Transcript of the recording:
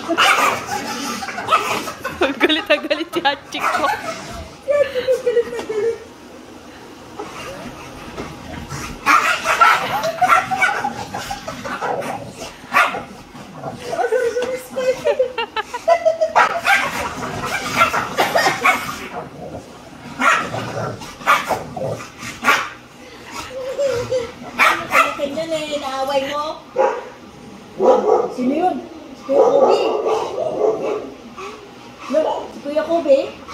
Galit na galit si hachiko. Galit na galit. Ganyan eh, naaway mo. Sino yun? Si Kuya Kobe. Look, si Kuya Kobe.